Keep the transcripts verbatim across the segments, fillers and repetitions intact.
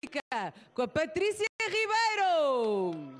com a Patrícia Ribeiro.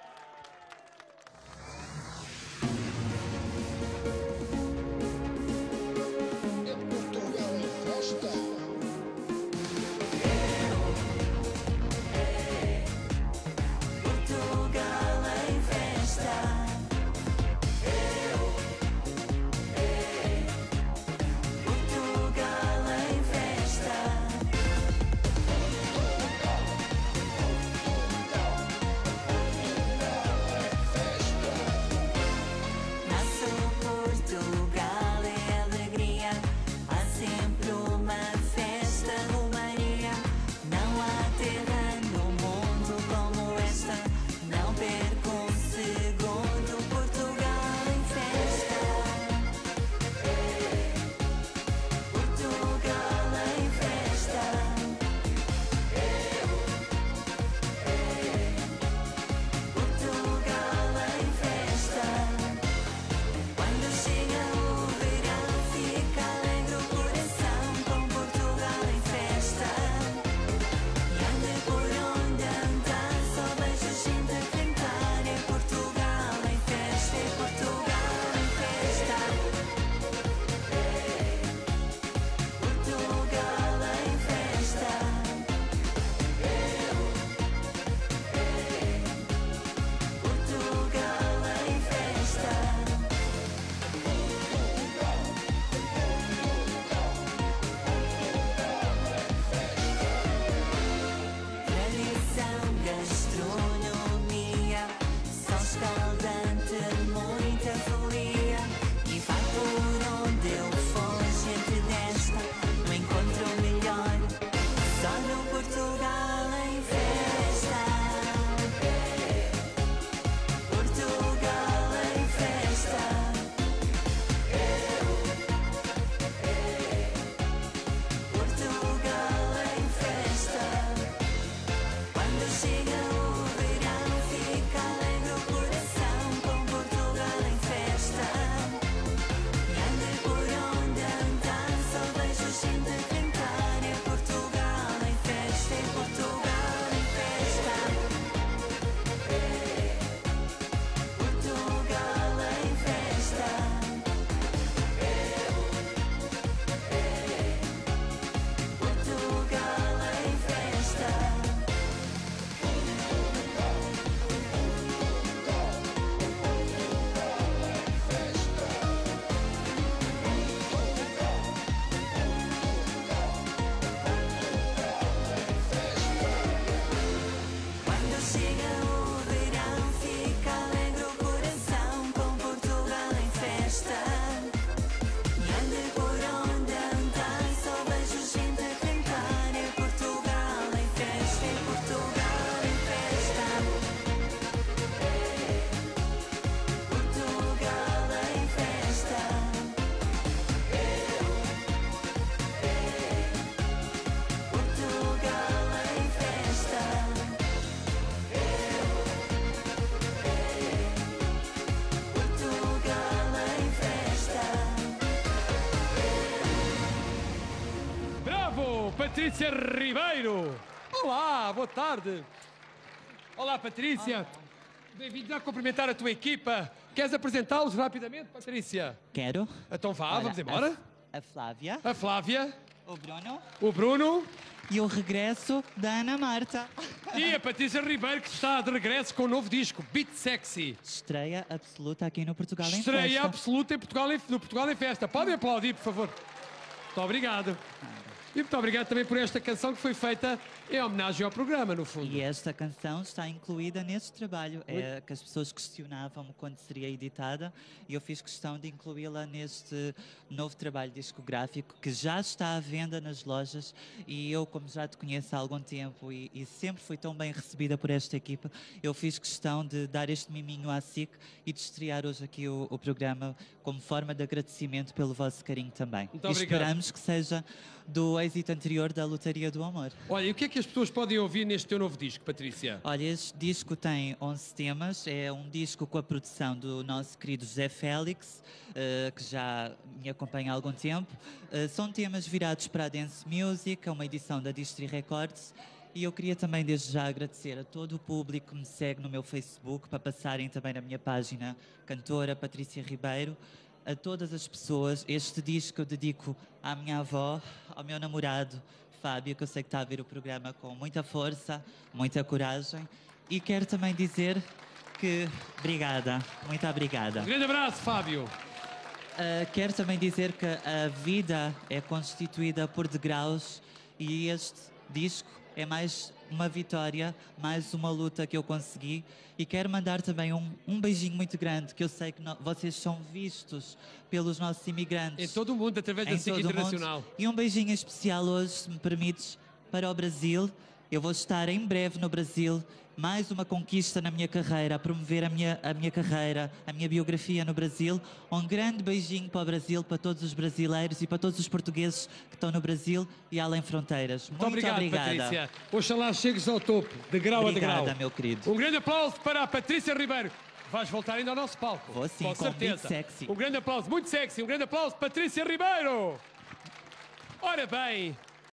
Patrícia Ribeiro. Olá, boa tarde. Olá, Patrícia. Bem-vinda a cumprimentar a tua equipa. Queres apresentá-los rapidamente, Patrícia? Quero. Então vá, Olha, vamos embora. A, a Flávia. A Flávia. O Bruno. O Bruno. E o regresso da Ana Marta. E a Patrícia Ribeiro, que está de regresso com um novo disco, Beat Sexy. Estreia absoluta aqui no Portugal em Estreia Festa. absoluta em Portugal, em, no Portugal em Festa. Podem aplaudir, por favor. Muito obrigado. E muito obrigado também por esta canção que foi feita em homenagem ao programa, no fundo. E esta canção está incluída neste trabalho. É que as pessoas questionavam quando seria editada e eu fiz questão de incluí-la neste novo trabalho discográfico que já está à venda nas lojas e eu, como já te conheço há algum tempo e, e sempre fui tão bem recebida por esta equipa, eu fiz questão de dar este miminho à S I C e de estrear hoje aqui o, o programa como forma de agradecimento pelo vosso carinho também. Muito e obrigado. esperamos que seja do êxito anterior da Lotaria do Amor. Olha, e o que é que as pessoas podem ouvir neste teu novo disco, Patrícia? Olha, este disco tem onze temas, é um disco com a produção do nosso querido José Félix, uh, que já me acompanha há algum tempo. Uh, são temas virados para a dance music, é uma edição da Distri Records E eu queria também desde já agradecer a todo o público que me segue no meu Facebook, para passarem também na minha página Cantora Patrícia Ribeiro, a todas as pessoas. Este disco eu dedico à minha avó, ao meu namorado Fábio, que eu sei que está a ver o programa com muita força, muita coragem. E quero também dizer que... Obrigada, muito obrigada. Um grande abraço, Fábio. Uh, quero também dizer que a vida é constituída por degraus e este disco é mais uma vitória, mais uma luta que eu consegui. E quero mandar também um, um beijinho muito grande, que eu sei que no, vocês são vistos pelos nossos imigrantes. Em todo o mundo, através da em S I C todo o Internacional. mundo. E um beijinho especial hoje, se me permites, para o Brasil. Eu vou estar em breve no Brasil, mais uma conquista na minha carreira, a promover a minha, a minha carreira, a minha biografia no Brasil. Um grande beijinho para o Brasil, para todos os brasileiros e para todos os portugueses que estão no Brasil e além fronteiras. Muito, Muito obrigado, obrigada. Patrícia. Oxalá chegues ao topo, de grau Obrigada, a degrau. meu querido. Um grande aplauso para a Patrícia Ribeiro. Vais voltar ainda ao nosso palco. Vou sim, com com certeza. muito sexy. Um grande aplauso, muito sexy. Um grande aplauso, Patrícia Ribeiro. Ora bem...